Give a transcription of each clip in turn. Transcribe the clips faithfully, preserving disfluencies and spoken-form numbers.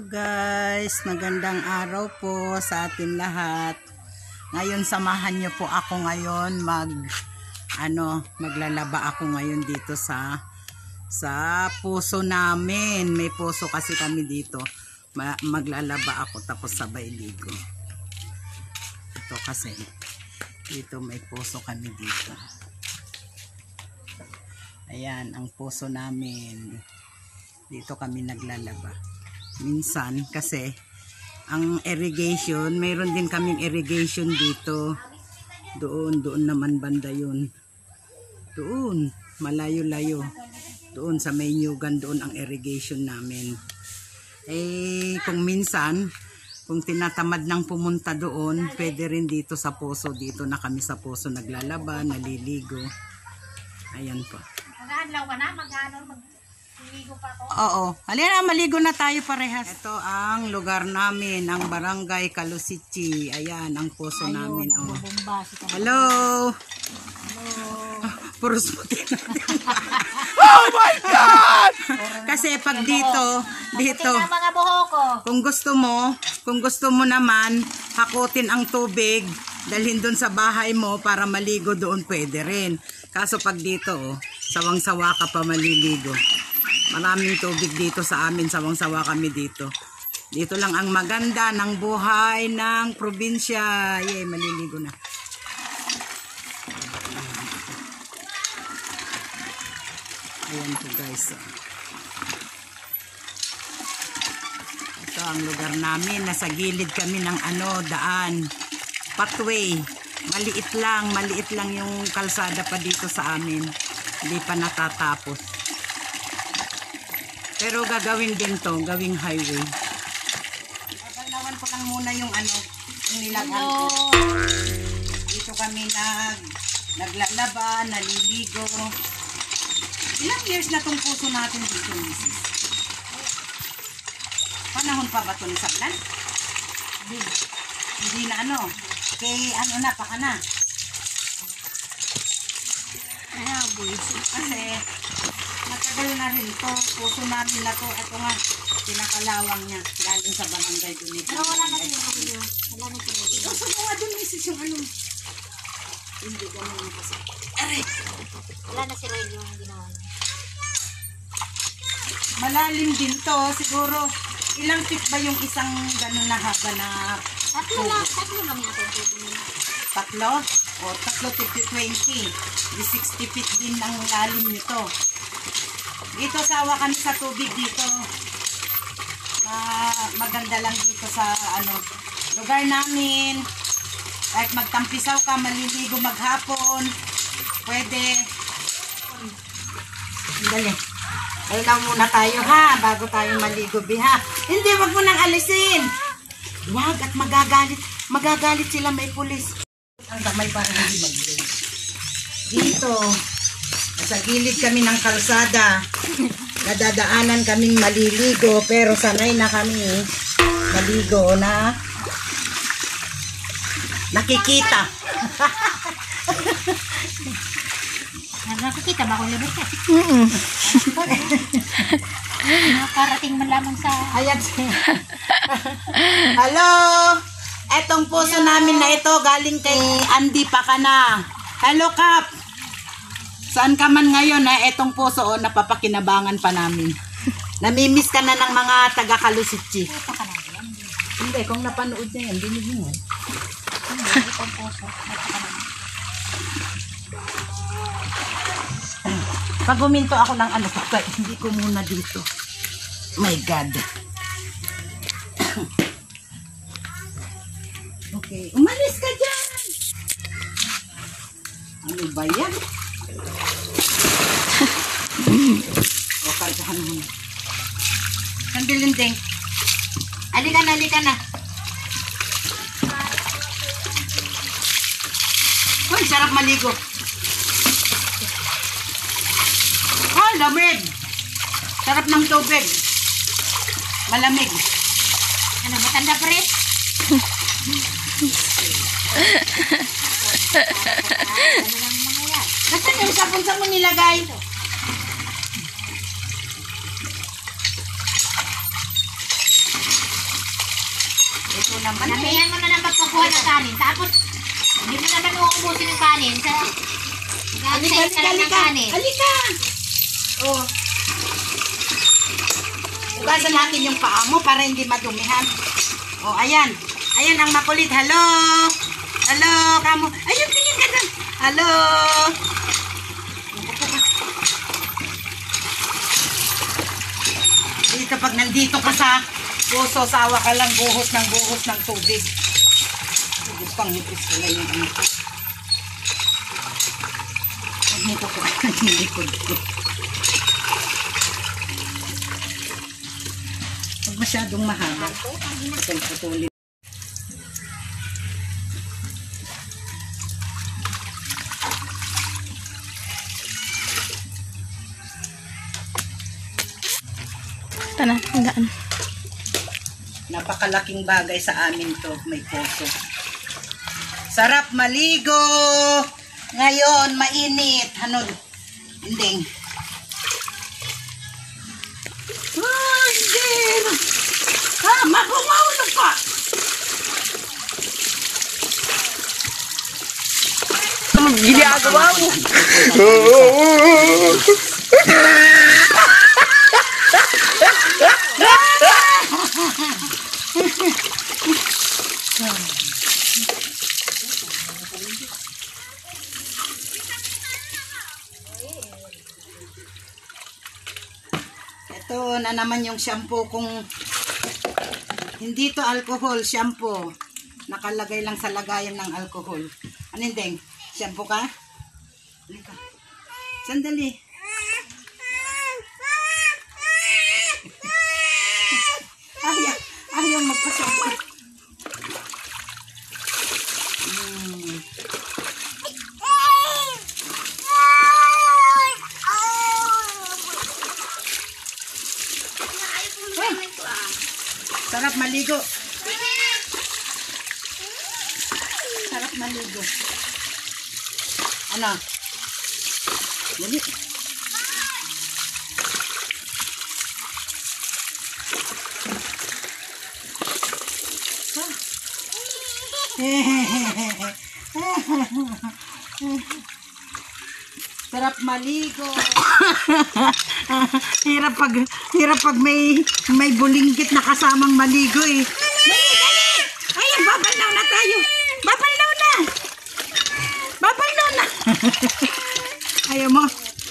Hello guys, magandang araw po sa atin lahat. Ngayon samahan niyo po ako ngayon mag ano, maglalaba ako ngayon dito sa sa puso namin. May puso kasi kami dito. Ma maglalaba ako tapos sabay ligo. Ito kasi dito may puso kami dito. Ayan ang puso namin. Dito kami naglalaba. Minsan kasi ang irrigation, mayroon din kaming irrigation dito. Doon, doon naman banda yun. Doon, malayo-layo. Doon sa may Nyugan, doon ang irrigation namin. Eh, kung minsan, kung tinatamad nang pumunta doon, pwede rin dito sa puso. Dito na kami sa puso naglalaba, naliligo. Ayan po. Mag-aadlaw ka na? Mag-ano? Mag-ligo pa ako? Oo. Halina, maligo na tayo parehas. Ito ang lugar namin, ang Barangay Calusichi. Ayan, ang puso Ayun, namin. ang Oh. bubumba. Si Hello! Hello! Puros puti na. Oh my God! Kasi pag dito, dito, Tingnan mga buho ko. kung gusto mo, kung gusto mo naman, hakutin ang tubig, dalhin doon sa bahay mo para maligo doon, pwede rin. Kaso pag dito, oh, sawang-sawa ka pa maliligo. Maraming tubig dito sa amin, sawang-sawa kami dito. Dito lang ang maganda ng buhay ng probinsya. Yay, maliligo na. Ayan po guys. Ito ang lugar namin. Nasa gilid kami ng ano, daan. Pathway. Maliit lang. Maliit lang yung kalsada pa dito sa amin. Hindi pa natatapos. Pero gagawin din to. Gawing highway. Paglawan ko lang muna yung ano, yung nilagyan ko. Dito kami nag, naglalaba, naliligo. Ilang years na tong puso natin dito, misis? Panahon pa ba ito ni Sablan? Hindi. Hindi na ano. Kay ano na, paka na. Ah, buwisit. Kasi matagal na rin to. Puso namin na to. Ito nga, pinakalawang niya. Galing sa barangay doon. Pero wala na siya video. Wala na siya video. Gusto mo nga doon, misis, yung ano. Hindi ganun kasi. Aray! Wala na sila yung ginawa niya. Malalim din to. Siguro, ilang feet ba yung isang ganun na haba na Tatlo lang. Tatlo lang yung atong video niya. tatlo? O tatlo, fifty, twenty. Di sixty feet din ang lalim nito. Dito sawa kami sa tubig dito. Ma maganda lang dito sa ano lugar namin. Kahit magtampisaw ka, maliligo maghapon. Pwede. Dali. Kailan muna tayo ha, bago tayo maligo biha. Hindi, wag mo nang alisin. Wag at magagalit. Magagalit sila, may pulis. Ang kamay para hindi mag-ligo. Dito, sa gilid kami ng kalsada. Nadadaanan kaming maliligo, pero sanay na kami maligo na nakikita. Nakakita ba akong libot ka? Mm-mm. Nakarating man lamang sa... Ayan. Hello! Etong puso namin na ito galing kay Andy Pakana. Hello, Kap! Saan ka man ngayon na etong puso oh, napapakinabangan pa namin. Namimiss ka na ng mga taga-Calusichi. Ito ka na yan. Hindi, kung napanood niya yan, dinig mo. Hindi, itong puso. Ito ka na. Pag huminto ako ng ano, kaya hindi ko muna dito. My God. Okay, umalis ka dyan. Ano ba yan? O, kargahan mo na. Sandilinding. Halika na, halika na. Uy, sarap maligo. Oh, lamig. Sarap ng tubig. Malamig. Ano, matanda pa rin? Ano lang mga yan? Nasaan yung sabon sa mo nilagay? naman eh. Sabihan mo na lang magpakuha ng kanin. Tapos, hindi mo naman uubusin yung kanin. Sa, Halika, Gagawin ka halika, lang ng halika. kanin. Halika. Oh. Ugasan natin yung paa mo para hindi madumihan. Oh, ayan. Ayan ang makulit. Hello. Hello, kamo. Ayun, tingin ka doon. Hello. Dito pag nandito ka sa puso, sawa ka lang buhos ng buhos ng tubig. Gustang nipis ko lang yung ano ko. Huwag mo ko ko yung likod ko. Huwag masyadong mahaba. Putol-putulin. Tanan, hanggaan. Napakalaking bagay sa amin to, may puso. Sarap maligo! Ngayon, mainit. Hanod. Ending. Ah, hindi. Ha, makumaulo pa. Anong ginagawa mo? Ito na naman yung shampoo kung hindi to alcohol, shampoo. Nakalagay lang sa lagayan ng alcohol. Ano yung shampoo ka? Halika. Sandali. Ayaw, ayaw magpa-shampoo. Hmm. Sarap maligo. Sarap maligo. Ano? Dali. Sarap maligo. hirap pag hirap pag may may bulinggit na kasamang maligo eh. Dali, dali. Ayan, babalnaw na tayo. Babalnaw na. Babalnaw na. Ayaw mo.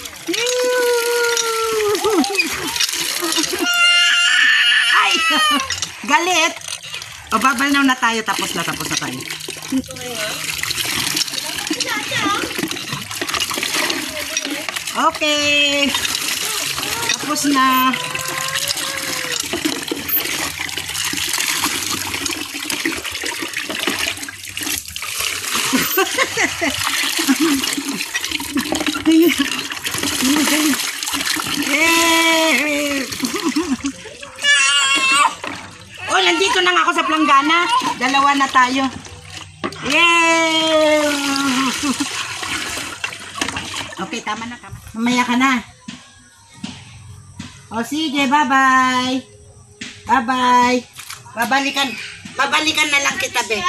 Ay, galit. O, babalnaw na tayo. Tapos na, tapos na tayo. Okay. Tapos na. Oh, nandito na nga ako sa planggana. Dalawa na tayo. Yay! Okay, tama na, tama. Mamaya ka na. O, sige, bye-bye. Bye-bye. Babalikan. Babalikan na lang kita, be.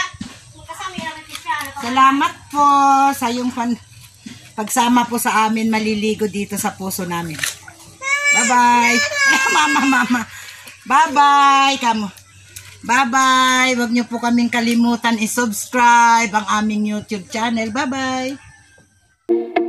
Salamat po sa yung pan pagsama po sa amin maliligo dito sa puso namin. Bye-bye. Mama, mama. Bye-bye. Kamo. Bye-bye. Huwag niyo po kaming kalimutan i-subscribe ang aming YouTube channel. Bye-bye.